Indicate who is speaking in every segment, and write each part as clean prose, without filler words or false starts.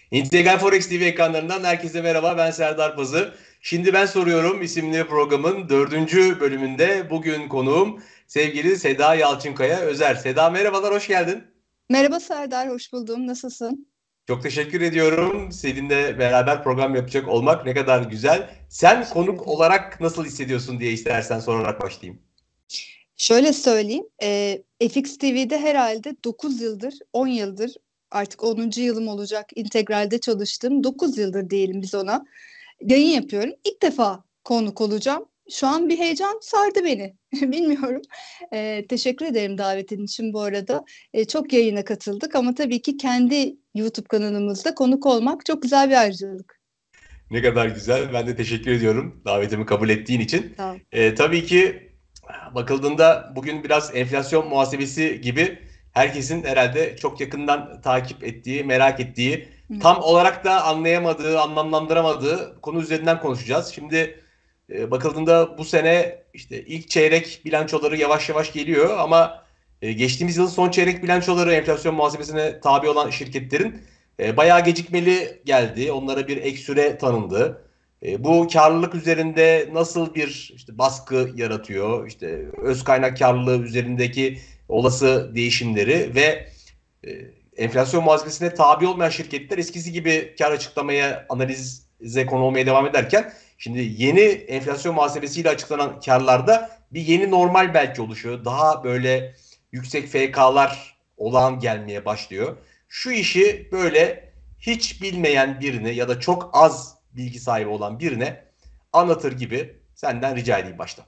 Speaker 1: İntegral Forex TV ekranlarından herkese merhaba, ben Serdar Pazı. Şimdi ben soruyorum isimli programın dördüncü bölümünde bugün konuğum sevgili Seda Yalçınkaya Özer. Seda merhabalar, hoş geldin.
Speaker 2: Merhaba Serdar, hoş buldum. Nasılsın?
Speaker 1: Çok teşekkür ediyorum. Seninle beraber program yapacak olmak ne kadar güzel. Sen
Speaker 2: Teşekkür
Speaker 1: konuk
Speaker 2: ederim.
Speaker 1: olarak nasıl hissediyorsun diye istersen sorarak başlayayım.
Speaker 2: Şöyle söyleyeyim, FX TV'de herhalde 9 yıldır, 10 yıldır, artık 10. yılım olacak integralde çalıştım. 9 yıldır diyelim biz ona. Yayın yapıyorum. İlk defa konuk olacağım. Şu an bir heyecan sardı beni. Bilmiyorum. Teşekkür ederim davetin için bu arada. Çok yayına katıldık ama tabii ki kendi YouTube kanalımızda konuk olmak çok güzel bir ayrıcalık.
Speaker 1: Ne kadar güzel. Ben de teşekkür ediyorum davetimi kabul ettiğin için.
Speaker 2: Sağ ol.
Speaker 1: Tabii ki bakıldığında bugün biraz enflasyon muhasebesi gibi herkesin herhalde çok yakından takip ettiği, merak ettiği,
Speaker 2: Hı.
Speaker 1: tam olarak da anlayamadığı, anlamlandıramadığı konu üzerinden konuşacağız. Şimdi bakıldığında bu sene işte ilk çeyrek bilançoları yavaş yavaş geliyor ama geçtiğimiz yılın son çeyrek bilançoları enflasyon muhasebesine tabi olan şirketlerin bayağı gecikmeli geldi. Onlara bir ek süre tanındı. Bu karlılık üzerinde nasıl bir işte baskı yaratıyor? İşte öz kaynak karlılığı üzerindeki olası değişimleri ve e, enflasyon muhasebesine tabi olmayan şirketler eskisi gibi kar açıklamaya, analize konu olmaya devam ederken şimdi yeni enflasyon muhasebesiyle açıklanan karlarda bir yeni normal belki oluşuyor. Daha böyle yüksek FK'lar olağan gelmeye başlıyor. Şu işi böyle hiç bilmeyen birine ya da çok az bilgi sahibi olan birine anlatır gibi senden rica edeyim başta.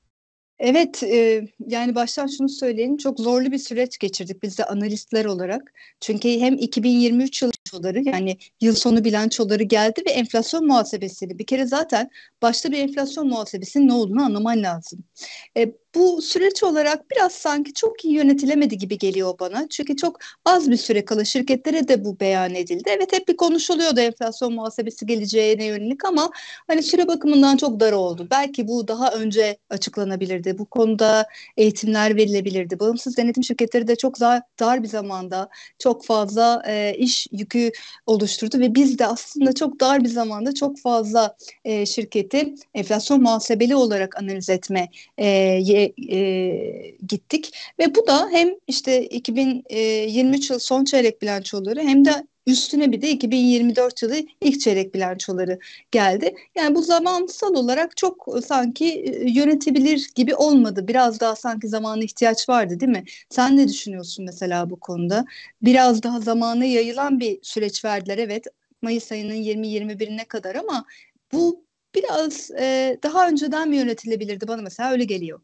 Speaker 2: Evet, yani baştan şunu söyleyelim, çok zorlu bir süreç geçirdik biz de analistler olarak. Çünkü hem 2023 yılı bilançoları, yani yıl sonu bilançoları geldi ve enflasyon muhasebesiydi. Bir kere zaten başta bir enflasyon muhasebesinin ne olduğunu anlaman lazım. Bu süreç olarak biraz sanki çok iyi yönetilemedi gibi geliyor bana. Çünkü çok az bir süre kala şirketlere de bu beyan edildi. Evet, hep bir konuşuluyordu enflasyon muhasebesi geleceğine yönelik ama hani süre bakımından çok dar oldu. Belki bu daha önce açıklanabilirdi. Bu konuda eğitimler verilebilirdi. Bağımsız denetim şirketleri de çok dar bir zamanda çok fazla iş yükü oluşturdu ve biz de aslında çok dar bir zamanda çok fazla şirketi enflasyon muhasebeli olarak analiz etme gittik ve bu da hem işte 2023 yıl son çeyrek bilançoları hem de üstüne bir de 2024 yılı ilk çeyrek bilançoları geldi. Yani bu zamansal olarak çok sanki yönetebilir gibi olmadı. Biraz daha sanki zamana ihtiyaç vardı, değil mi? Sen ne düşünüyorsun mesela bu konuda? Biraz daha zamana yayılan bir süreç verdiler, evet. Mayıs ayının 20-21'ine kadar ama bu biraz daha önceden mi yönetilebilirdi, bana mesela öyle geliyor.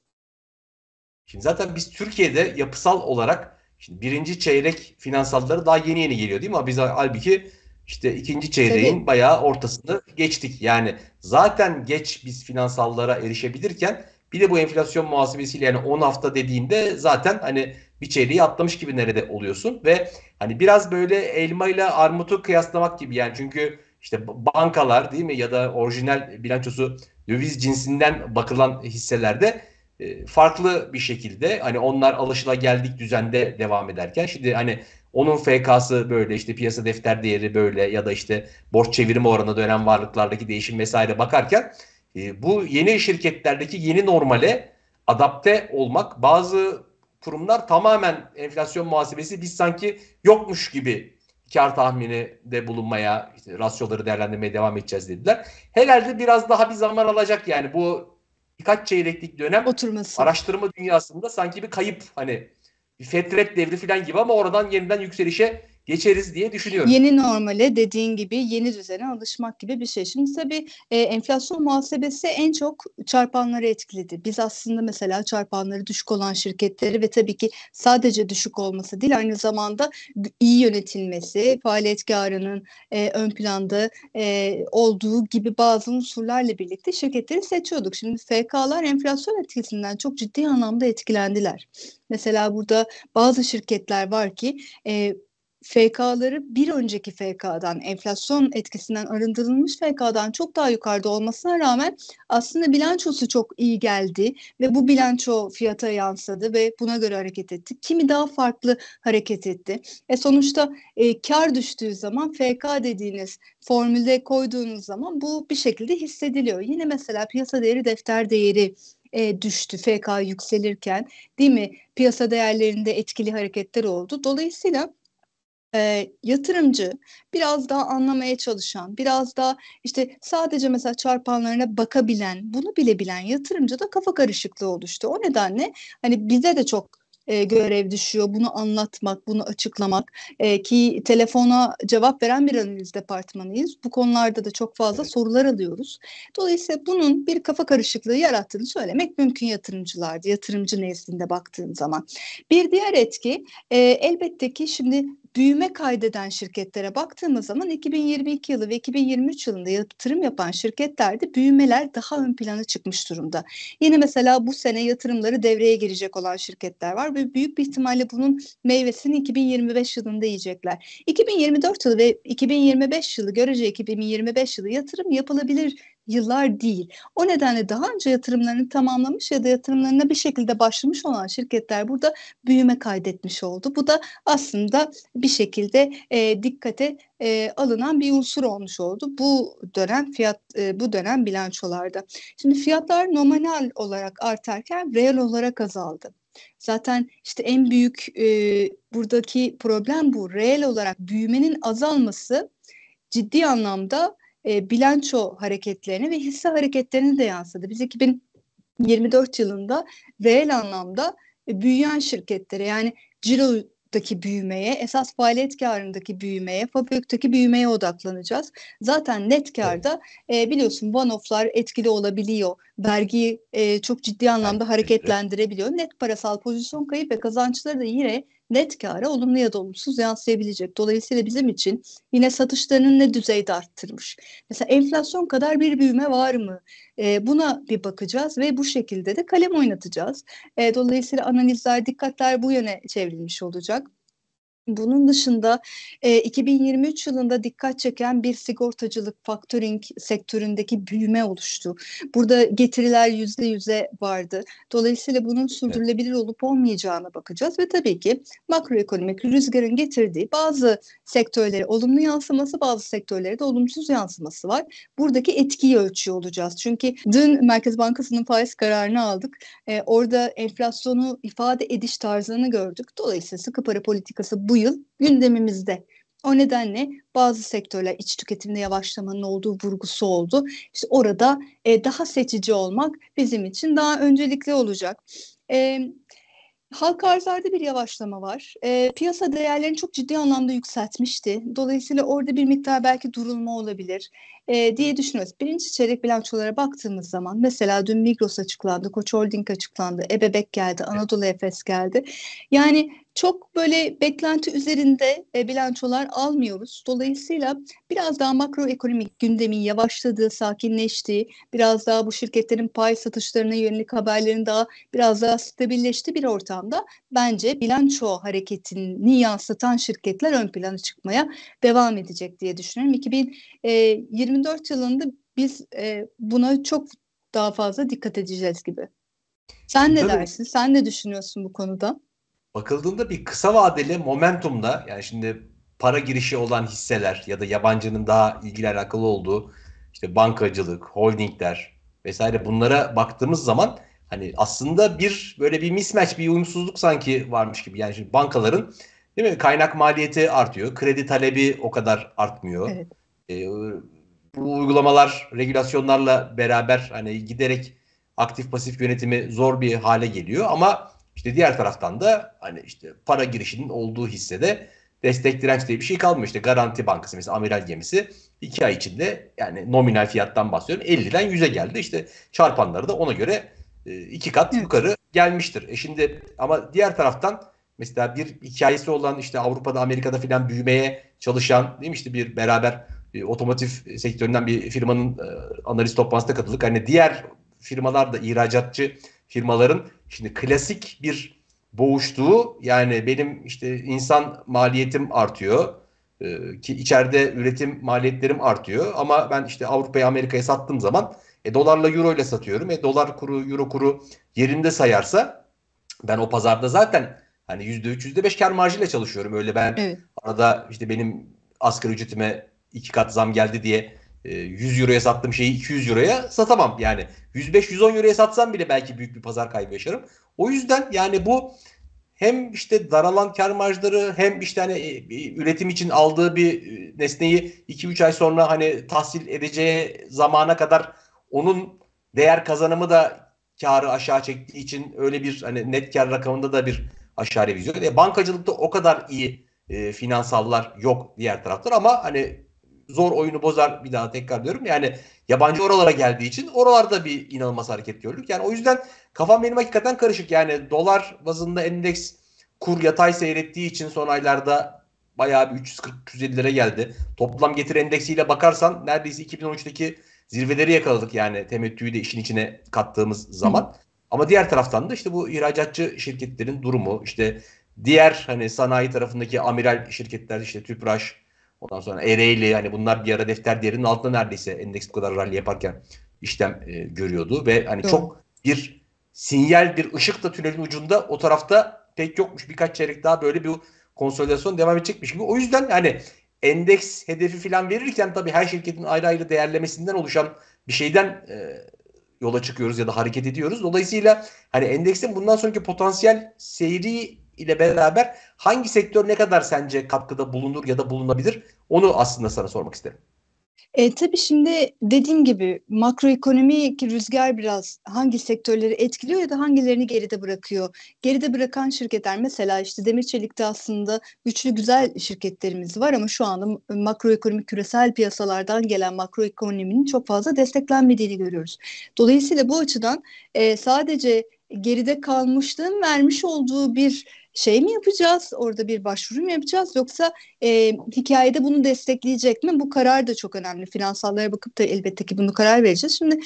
Speaker 1: Şimdi zaten biz Türkiye'de yapısal olarak şimdi birinci çeyrek finansalları daha yeni yeni geliyor değil mi? Ama biz halbuki işte ikinci çeyreğin
Speaker 2: Tabii.
Speaker 1: bayağı ortasını geçtik. Yani zaten geç biz finansallara erişebilirken bir de bu enflasyon muhasebesiyle yani 10 hafta dediğinde zaten hani bir çeyreği atlamış gibi nerede oluyorsun ve hani biraz böyle elma ile armutu kıyaslamak gibi yani çünkü işte bankalar değil mi ya da orijinal bilançosu döviz cinsinden bakılan hisselerde farklı bir şekilde hani onlar alışılageldik düzende devam ederken şimdi hani onun FK'sı böyle işte piyasa defter değeri böyle ya da işte borç çevirme oranı dönem varlıklardaki değişim vesaire bakarken bu yeni şirketlerdeki yeni normale adapte olmak bazı kurumlar tamamen enflasyon muhasebesi biz sanki yokmuş gibi kar tahmini de bulunmaya, işte rasyoları değerlendirmeye devam edeceğiz dediler. Herhalde biraz daha bir zaman alacak yani bu birkaç çeyreklik dönem
Speaker 2: Oturması.
Speaker 1: araştırma dünyasında sanki bir kayıp hani bir fetret devri falan gibi ama oradan yeniden yükselişe geçeriz diye düşünüyorum.
Speaker 2: Yeni normale, dediğin gibi yeni düzene alışmak gibi bir şey. Şimdi tabii enflasyon muhasebesi en çok çarpanları etkiledi. Biz aslında mesela çarpanları düşük olan şirketleri ve tabii ki sadece düşük olması değil, aynı zamanda iyi yönetilmesi, faaliyet karının ön planda olduğu gibi bazı unsurlarla birlikte şirketleri seçiyorduk. Şimdi FK'lar enflasyon etkisinden çok ciddi anlamda etkilendiler. Mesela burada bazı şirketler var ki FK'ları bir önceki FK'dan, enflasyon etkisinden arındırılmış FK'dan çok daha yukarıda olmasına rağmen aslında bilançosu çok iyi geldi ve bu bilanço fiyata yansıdı ve buna göre hareket etti. Kimi daha farklı hareket etti. Sonuçta kar düştüğü zaman FK dediğiniz formülde koyduğunuz zaman bu bir şekilde hissediliyor. Yine mesela piyasa değeri, defter değeri düştü FK yükselirken, değil mi? Piyasa değerlerinde etkili hareketler oldu. Dolayısıyla yatırımcı biraz daha anlamaya çalışan, biraz daha işte sadece mesela çarpanlarına bakabilen, bunu bilebilen yatırımcı da kafa karışıklığı oluştu. O nedenle hani bize de çok görev düşüyor bunu anlatmak, bunu açıklamak. Ki telefona cevap veren bir analiz departmanıyız. Bu konularda da çok fazla
Speaker 1: Evet.
Speaker 2: sorular alıyoruz. Dolayısıyla bunun bir kafa karışıklığı yarattığını söylemek mümkün yatırımcılardı, yatırımcı nezdinde baktığın zaman. Bir diğer etki elbette ki şimdi büyüme kaydeden şirketlere baktığımız zaman 2022 yılı ve 2023 yılında yatırım yapan şirketlerde büyümeler daha ön plana çıkmış durumda. Yine mesela bu sene yatırımları devreye girecek olan şirketler var ve büyük bir ihtimalle bunun meyvesini 2025 yılında yiyecekler. 2024 yılı ve 2025 yılı görece 2025 yılı yatırım yapılabilir yıllar değil. O nedenle daha önce yatırımlarını tamamlamış ya da yatırımlarına bir şekilde başlamış olan şirketler burada büyüme kaydetmiş oldu. Bu da aslında bir şekilde dikkate alınan bir unsur olmuş oldu bu dönem bu dönem bilançolarda. Şimdi fiyatlar nominal olarak artarken reel olarak azaldı. Zaten işte en büyük buradaki problem bu. Reel olarak büyümenin azalması ciddi anlamda bilanço hareketlerini ve hisse hareketlerini de yansıdı. Biz 2024 yılında reel anlamda büyüyen şirketlere yani cirodaki büyümeye, esas faaliyet karındaki büyümeye, FAVÖK'teki büyümeye odaklanacağız. Zaten net
Speaker 1: Evet.
Speaker 2: karda biliyorsun one-off'lar etkili olabiliyor. Vergiyi çok ciddi anlamda
Speaker 1: Belki.
Speaker 2: hareketlendirebiliyor. Net parasal pozisyon kayıp ve kazançları da yine net kâra olumlu ya da olumsuz yansıyabilecek. Dolayısıyla bizim için yine satışlarının ne düzeyde arttırmış. Mesela enflasyon kadar bir büyüme var mı? Buna bir bakacağız ve bu şekilde de kalem oynatacağız. Dolayısıyla analizler, dikkatler bu yöne çevrilmiş olacak. Bunun dışında 2023 yılında dikkat çeken bir sigortacılık, faktöring sektöründeki büyüme oluştu. Burada getiriler %100'e vardı. Dolayısıyla bunun
Speaker 1: Evet.
Speaker 2: sürdürülebilir olup olmayacağına bakacağız ve tabii ki makroekonomik rüzgarın getirdiği bazı sektörlere olumlu yansıması, bazı sektörlere de olumsuz yansıması var. Buradaki etkiyi ölçüyor olacağız. Çünkü dün Merkez Bankası'nın faiz kararını aldık. Orada enflasyonu ifade ediş tarzını gördük. Dolayısıyla sıkı para politikası bu yıl gündemimizde. O nedenle bazı sektörler iç tüketimde yavaşlamanın olduğu vurgusu oldu. İşte orada daha seçici olmak bizim için daha öncelikli olacak. E, Halka arzlarda bir yavaşlama var. Piyasa değerlerini çok ciddi anlamda yükseltmişti. Dolayısıyla orada bir miktar belki durulma olabilir diye düşünüyoruz. Birinci çeyrek bilançolara baktığımız zaman mesela dün Migros açıklandı, Koç Holding açıklandı, Ebebek geldi, Anadolu Efes geldi. Yani çok böyle beklenti üzerinde bilançolar almıyoruz. Dolayısıyla biraz daha makroekonomik gündemin yavaşladığı, sakinleştiği, biraz daha bu şirketlerin pay satışlarına yönelik haberlerin daha biraz daha stabilleşti bir ortamda bence bilanço hareketini yansıtan şirketler ön plana çıkmaya devam edecek diye düşünüyorum. 2024 yılında biz buna çok daha fazla dikkat edeceğiz gibi. Sen
Speaker 1: Şimdi
Speaker 2: ne
Speaker 1: tabii
Speaker 2: dersin? Sen ne düşünüyorsun bu konuda?
Speaker 1: bakıldığında bir kısa vadeli momentumda, yani şimdi para girişi olan hisseler ya da yabancının daha ilgili alakalı olduğu işte bankacılık, holdingler vesaire, bunlara baktığımız zaman hani aslında bir böyle bir mismatch, bir uyumsuzluk sanki varmış gibi. Yani şimdi bankaların, değil mi, kaynak maliyeti artıyor. Kredi talebi o kadar artmıyor.
Speaker 2: Evet.
Speaker 1: Ee, Bu uygulamalar regülasyonlarla beraber hani giderek aktif pasif yönetimi zor bir hale geliyor, ama işte diğer taraftan da hani işte para girişinin olduğu hissede destek direnç diye bir şey kalmıyor. İşte Garanti Bankası mesela, amiral gemisi 2 ay içinde, yani nominal fiyattan bahsediyorum, 50'den 100'e geldi. İşte çarpanları da ona göre 2 kat
Speaker 2: Evet.
Speaker 1: yukarı gelmiştir. Şimdi ama diğer taraftan mesela bir hikayesi olan, işte Avrupa'da Amerika'da filan büyümeye çalışan, değil mi, işte bir beraber otomotiv sektöründen bir firmanın analiz toplantısına katıldık. Hani diğer firmalar da, ihracatçı firmaların şimdi klasik bir boğuştuğu, yani benim işte insan maliyetim artıyor. Ki içeride üretim maliyetlerim artıyor. Ama ben işte Avrupa'ya, Amerika'ya sattığım zaman dolarla euro ile satıyorum. Dolar kuru, euro kuru yerinde sayarsa ben o pazarda zaten hani %3, %5 kar marjıyla çalışıyorum. Öyle ben
Speaker 2: Evet.
Speaker 1: arada işte benim asgari ücretime 2 kat zam geldi diye 100 euroya sattığım şeyi 200 euroya satamam. Yani 105-110 euroya satsam bile belki büyük bir pazar kaybı yaşarım. O yüzden yani bu hem işte daralan kar marjları, hem işte hani üretim için aldığı bir nesneyi 2-3 ay sonra hani tahsil edeceği zamana kadar onun değer kazanımı da karı aşağı çektiği için öyle bir hani net kar rakamında da bir aşağı revizyon. Bankacılıkta o kadar iyi finansallar yok diğer taraftar, ama hani zor oyunu bozar, bir daha tekrar diyorum. Yani yabancı oralara geldiği için oralarda bir inanılmaz hareket gördük. Yani o yüzden kafam benim hakikaten karışık. Yani dolar bazında endeks kur yatay seyrettiği için son aylarda bayağı bir 340-350'lere geldi. Toplam getiri endeksiyle bakarsan neredeyse 2013'teki zirveleri yakaladık, yani temettüyü de işin içine kattığımız
Speaker 2: Hı hı.
Speaker 1: zaman. Ama diğer taraftan da işte bu ihracatçı şirketlerin durumu, işte diğer hani sanayi tarafındaki amiral şirketler, işte Tüpraş, ondan sonra Ereğli, hani bunlar bir ara defter değerinin altında neredeyse endeks bu kadar rally yaparken işlem görüyordu ve hani
Speaker 2: Doğru.
Speaker 1: çok bir sinyal, bir ışık da tünelin ucunda o tarafta pek yokmuş. Birkaç çeyrek daha böyle bir konsolidasyon devam edecekmiş gibi. O yüzden hani endeks hedefi falan verirken tabii her şirketin ayrı ayrı değerlemesinden oluşan bir şeyden yola çıkıyoruz ya da hareket ediyoruz. Dolayısıyla hani endeksin bundan sonraki potansiyel seyri ile beraber hangi sektör ne kadar sence katkıda bulunur ya da bulunabilir? Onu aslında sana sormak isterim.
Speaker 2: Tabii şimdi dediğim gibi makroekonomik rüzgar biraz hangi sektörleri etkiliyor ya da hangilerini geride bırakıyor. Geride bırakan şirketler mesela işte demir çelikte aslında güçlü güzel şirketlerimiz var ama şu anda makroekonomik küresel piyasalardan gelen makroekonominin çok fazla desteklenmediğini görüyoruz. Dolayısıyla bu açıdan sadece geride kalmışlığın vermiş olduğu bir şey mi yapacağız? Orada bir başvuru mu yapacağız? Yoksa hikayede bunu destekleyecek mi? Bu karar da çok önemli. Finansallara bakıp da elbette ki bunu karar vereceğiz. Şimdi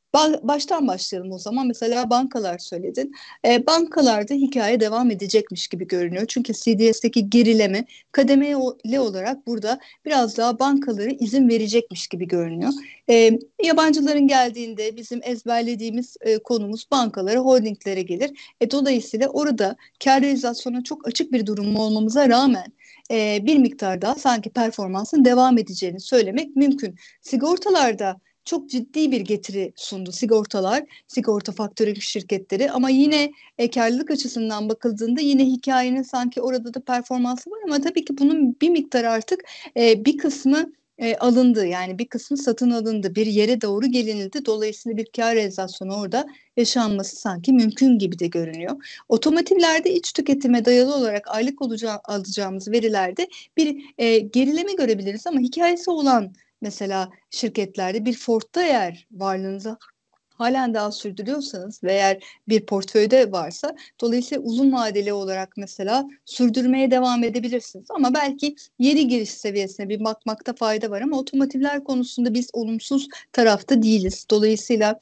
Speaker 2: baştan başlayalım o zaman. Mesela bankalar söyledin. Bankalarda hikaye devam edecekmiş gibi görünüyor. Çünkü CDS'teki gerileme kademeli olarak burada biraz daha bankaları izin verecekmiş gibi görünüyor. E, Yabancıların geldiğinde bizim ezberlediğimiz konumuz bankalara, holdinglere gelir. Dolayısıyla orada kar realizasyona çok açık bir durum olmamıza rağmen bir miktar daha sanki performansın devam edeceğini söylemek mümkün. Sigortalarda çok ciddi bir getiri sundu sigortalar, sigorta faktörü şirketleri ama yine karlılık açısından bakıldığında yine hikayenin sanki orada da performansı var ama tabii ki bunun bir miktar artık bir kısmı alındı. Yani bir kısmı satın alındı. Bir yere doğru gelinildi. Dolayısıyla bir kar realizasyonu orada yaşanması sanki mümkün gibi de görünüyor. Otomotivlerde iç tüketime dayalı olarak aylık alacağımız verilerde bir gerileme görebiliriz ama hikayesi olan mesela şirketlerde bir Ford'da eğer varlığınızı halen daha sürdürüyorsanız ve eğer bir portföyde varsa dolayısıyla uzun vadeli olarak mesela sürdürmeye devam edebilirsiniz. Ama belki yeni giriş seviyesine bir bakmakta fayda var ama otomotivler konusunda biz olumsuz tarafta değiliz. Dolayısıyla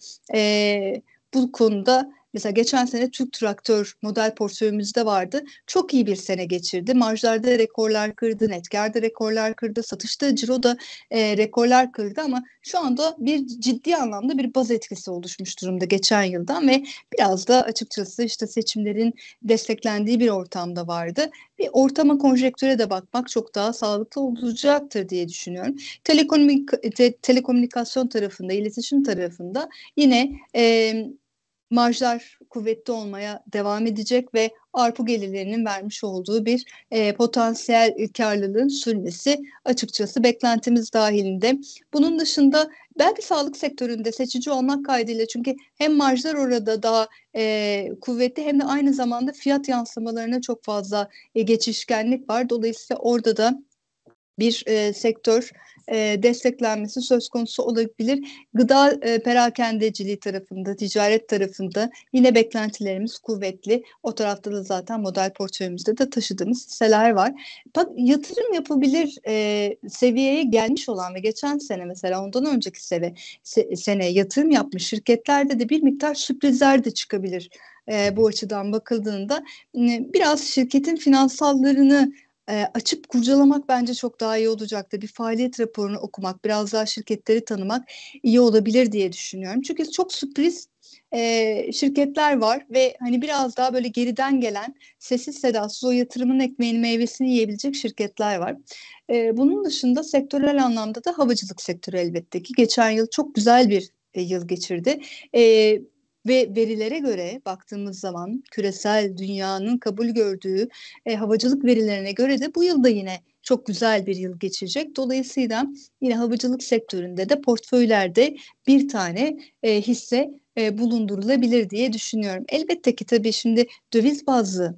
Speaker 2: bu konuda mesela geçen sene Türk Traktör model portföyümüzde vardı. Çok iyi bir sene geçirdi. Marjlarda rekorlar kırdı, net kârda rekorlar kırdı, satışta, ciroda rekorlar kırdı ama şu anda bir ciddi anlamda bir baz etkisi oluşmuş durumda geçen yıldan ve biraz da açıkçası işte seçimlerin desteklendiği bir ortamda vardı. Bir ortama konjektüre de bakmak çok daha sağlıklı olacaktır diye düşünüyorum. Telekomünikasyon tarafında, iletişim tarafında yine marjlar kuvvetli olmaya devam edecek ve ARPU gelirlerinin vermiş olduğu bir potansiyel karlılığın sürmesi açıkçası beklentimiz dahilinde. Bunun dışında belki sağlık sektöründe seçici olmak kaydıyla çünkü hem marjlar orada daha kuvvetli hem de aynı zamanda fiyat yansımalarına çok fazla geçişkenlik var. Dolayısıyla orada da bir sektör desteklenmesi söz konusu olabilir. Gıda perakendeciliği tarafında, ticaret tarafında yine beklentilerimiz kuvvetli. O tarafta da zaten model portföyümüzde de taşıdığımız hisseler var. Yatırım yapabilir seviyeye gelmiş olan ve geçen sene mesela ondan önceki sene yatırım yapmış şirketlerde de bir miktar sürprizler de çıkabilir. bu açıdan bakıldığında biraz şirketin finansallarını açıp kurcalamak bence çok daha iyi olacaktır. Bir faaliyet raporunu okumak, biraz daha şirketleri tanımak iyi olabilir diye düşünüyorum. Çünkü çok sürpriz şirketler var ve hani biraz daha böyle geriden gelen, sessiz sedasız o yatırımın ekmeğini meyvesini yiyebilecek şirketler var. Bunun dışında sektörel anlamda da havacılık sektörü elbette ki geçen yıl çok güzel bir yıl geçirdi. E, Ve verilere göre baktığımız zaman küresel dünyanın kabul gördüğü havacılık verilerine göre de bu yılda yine çok güzel bir yıl geçecek. Dolayısıyla yine havacılık sektöründe de portföylerde bir tane hisse bulundurulabilir diye düşünüyorum. Elbette ki tabii şimdi döviz bazlı,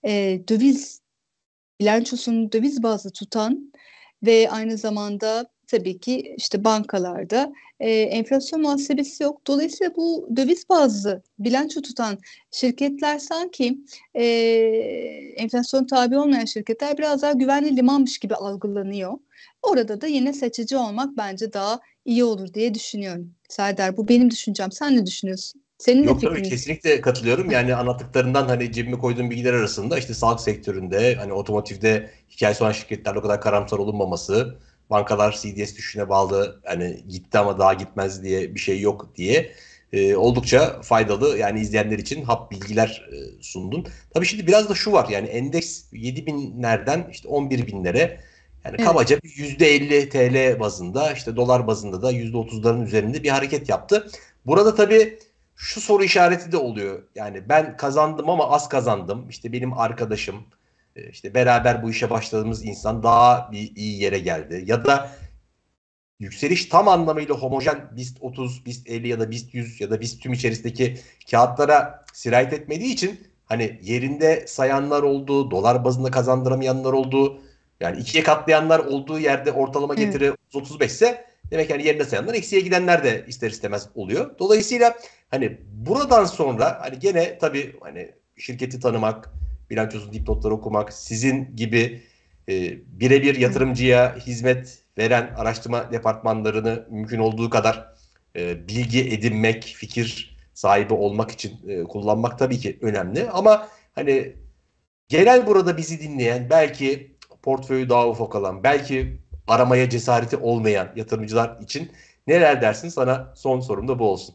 Speaker 2: döviz bilançosunu döviz bazlı tutan ve aynı zamanda tabii ki işte bankalarda enflasyon muhasebesi yok. Dolayısıyla bu döviz bazlı bilanço tutan şirketler sanki e, enflasyon tabi olmayan şirketler biraz daha güvenli limanmış gibi algılanıyor. Orada da yine seçici olmak bence daha iyi olur diye düşünüyorum. Serdar, bu benim düşüncem. Sen ne düşünüyorsun? Senin de
Speaker 1: Yok, tabii
Speaker 2: fikrin.
Speaker 1: kesinlikle katılıyorum. Yani anlattıklarından hani cebime koyduğum bilgiler arasında işte sağlık sektöründe hani otomotivde hikayesi olan şirketlerle o kadar karamsar olunmaması, bankalar CDS düşüşüne bağlı hani gitti ama daha gitmez diye bir şey yok diye oldukça faydalı yani izleyenler için hap bilgiler sundun. Tabii şimdi biraz da şu var yani endeks 7.000'lerden işte 11.000'lere yani
Speaker 2: Evet.
Speaker 1: kabaca bir %50 TL bazında işte dolar bazında da %30'ların üzerinde bir hareket yaptı. Burada tabii şu soru işareti de oluyor. Yani ben kazandım ama az kazandım. İşte benim arkadaşım, işte beraber bu işe başladığımız insan daha bir iyi yere geldi. Ya da yükseliş tam anlamıyla homojen BIST 30, BIST 50 ya da BIST 100 ya da BIST tüm içerisindeki kağıtlara sirayet etmediği için hani yerinde sayanlar oldu, dolar bazında kazandıramayanlar oldu. Yani ikiye katlayanlar olduğu yerde ortalama
Speaker 2: Evet.
Speaker 1: getiri 35 ise demek yani yerinde sayanlar eksiye gidenler de ister istemez oluyor. Dolayısıyla hani buradan sonra hani gene tabii hani şirketi tanımak, bilançosunu dipnotları okumak, sizin gibi birebir
Speaker 2: Evet.
Speaker 1: yatırımcıya hizmet veren araştırma departmanlarını mümkün olduğu kadar bilgi edinmek, fikir sahibi olmak için kullanmak tabii ki önemli. Ama hani genel burada bizi dinleyen, belki portföyü daha ufak olan, belki aramaya cesareti olmayan yatırımcılar için neler dersin? Sana son sorum da bu olsun.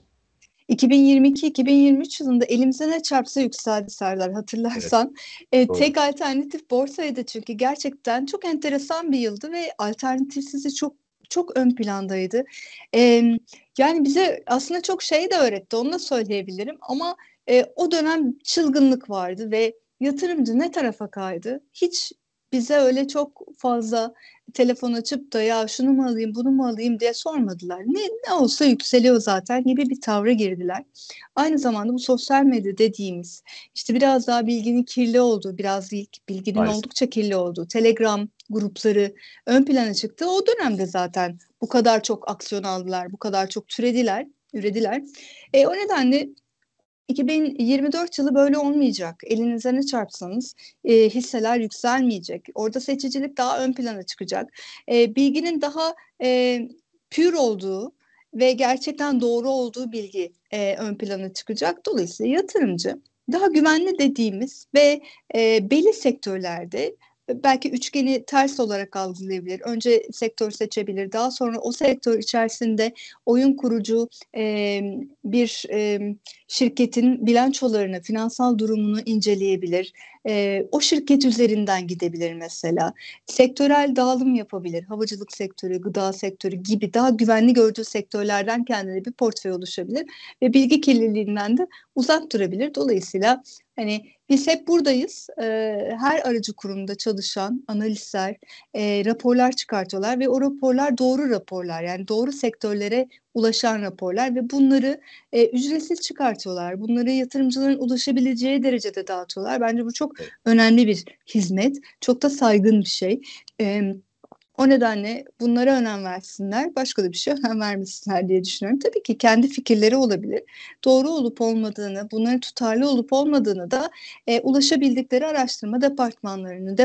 Speaker 2: 2022-2023 yılında elimize ne çarpsa yükseldi Serdar,
Speaker 1: Evet,
Speaker 2: hatırlarsan.
Speaker 1: doğru.
Speaker 2: Tek alternatif borsaydı çünkü gerçekten çok enteresan bir yıldı ve alternatifsizi çok ön plandaydı. E, Yani bize aslında çok şey de öğretti, onu da söyleyebilirim ama o dönem çılgınlık vardı ve yatırımcı ne tarafa kaydı? Hiç bize öyle çok fazla telefon açıp da ya şunu mu alayım bunu mu alayım diye sormadılar. Ne olsa yükseliyor zaten gibi bir tavra girdiler. Aynı zamanda bu sosyal medya dediğimiz işte biraz daha bilginin kirli olduğu, biraz değil bilginin
Speaker 1: Maalesef.
Speaker 2: oldukça kirli olduğu Telegram grupları ön plana çıktı. O dönemde zaten bu kadar çok aksiyon aldılar, bu kadar çok ürediler. O nedenle 2024 yılı böyle olmayacak. Elinize ne çarpsanız hisseler yükselmeyecek. Orada seçicilik daha ön plana çıkacak. Bilginin daha pür olduğu ve gerçekten doğru olduğu bilgi ön plana çıkacak. Dolayısıyla yatırımcı daha güvenli dediğimiz ve belli sektörlerde belki üçgeni ters olarak algılayabilir. Önce sektör seçebilir, daha sonra o sektör içerisinde oyun kurucu bir şirketin bilançolarını, finansal durumunu inceleyebilir. O şirket üzerinden gidebilir mesela. Sektörel dağılım yapabilir. Havacılık sektörü, gıda sektörü gibi daha güvenli gördüğü sektörlerden kendine bir portföy oluşabilir ve bilgi kirliliğinden de uzak durabilir. Dolayısıyla hani biz hep buradayız. Her aracı kurumda çalışan analistler raporlar çıkartıyorlar ve o raporlar doğru raporlar. Yani doğru sektörlere ulaşan raporlar ve bunları ücretsiz çıkartıyorlar. Bunları yatırımcıların ulaşabileceği derecede dağıtıyorlar. Bence bu çok
Speaker 1: Evet.
Speaker 2: önemli bir hizmet. Çok da saygın bir şey. O nedenle bunlara önem versinler, başka da bir şey önem vermesinler diye düşünüyorum. Tabii ki kendi fikirleri olabilir. Doğru olup olmadığını, bunların tutarlı olup olmadığını da ulaşabildikleri araştırma departmanlarını,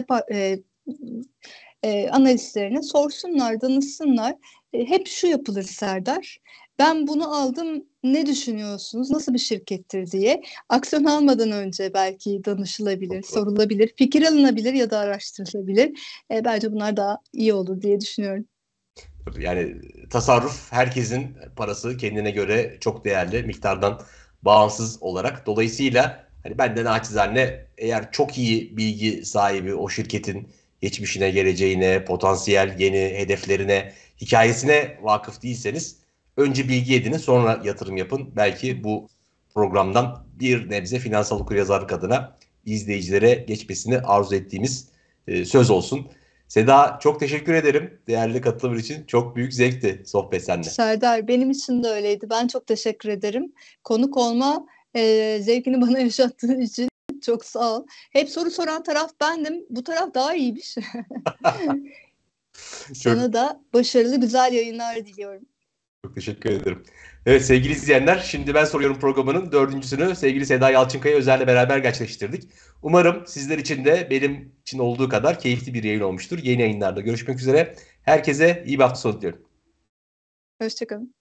Speaker 2: analistlerine sorsunlar, danışsınlar. Hep şu yapılır Serdar. Ben bunu aldım, ne düşünüyorsunuz? Nasıl bir şirkettir diye. Aksiyon almadan önce belki danışılabilir,
Speaker 1: Çok doğru.
Speaker 2: sorulabilir, fikir alınabilir ya da araştırılabilir. Bence bunlar daha iyi olur diye düşünüyorum.
Speaker 1: Yani tasarruf, herkesin parası kendine göre çok değerli, miktardan bağımsız olarak. Dolayısıyla hani ben de naçizane, eğer çok iyi bilgi sahibi o şirketin geçmişine, geleceğine, potansiyel yeni hedeflerine, hikayesine vakıf değilseniz önce bilgi edinin, sonra yatırım yapın. Belki bu programdan bir nebze finansal okuryazarlık adına izleyicilere geçmesini arzu ettiğimiz söz olsun. Seda, çok teşekkür ederim değerli katılım için. Çok büyük zevkti sohbet seninle.
Speaker 2: Serdar, benim için de öyleydi. Ben çok teşekkür ederim. Konuk olma zevkini bana yaşattığın için çok sağ ol. Hep soru soran taraf bendim. Bu taraf daha iyiymiş.
Speaker 1: Çok
Speaker 2: Sana da başarılı, güzel yayınlar diliyorum.
Speaker 1: çok teşekkür ederim. Evet sevgili izleyenler, şimdi ben soruyorum programının dördüncüsünü sevgili Seda Yalçınkaya Özer'le beraber gerçekleştirdik. Umarım sizler için de benim için olduğu kadar keyifli bir yayın olmuştur. Yeni yayınlarda görüşmek üzere. Herkese iyi bir hafta sonu diliyorum.
Speaker 2: Hoşçakalın.